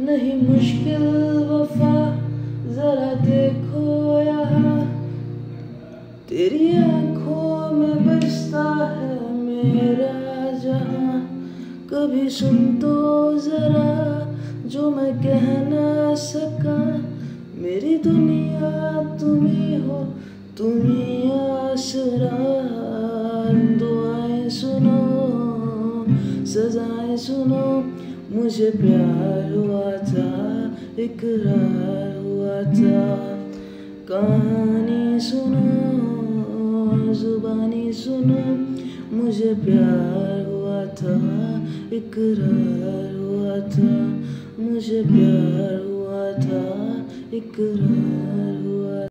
नहीं मुश्किल वफा, जरा देखो यहाँ, तेरी आंखों में बसता है मेरा जहां। कभी सुन तो जरा जो मैं कह ना सका, मेरी दुनिया तुम्ही हो, तुम्ही आसरा। दुआएं सुनो, सजाएं सुनो, मुझे प्यार हुआ था, इकरार हुआ था। कहानी सुनो, जुबानी सुनो, मुझे प्यार हुआ था, इकरार हुआ था। मुझे प्यार हुआ था, इकरार हुआ।